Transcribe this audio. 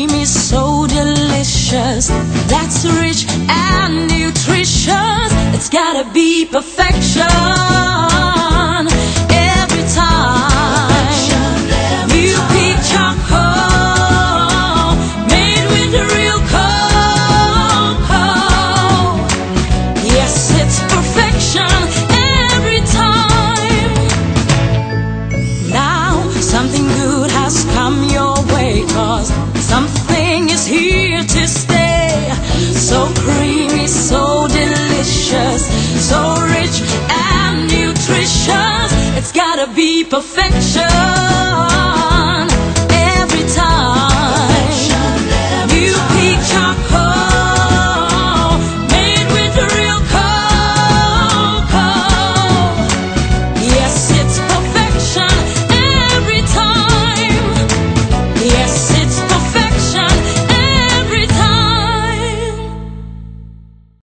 creamy, so delicious. That's rich and nutritious. It's gotta be perfection every time. New Peack Choco, made with the real cocoa. Yes, it's perfection every time. Now something good has come your way, 'cause something is here to stay. So creamy, so delicious, so rich and nutritious. It's gotta be perfection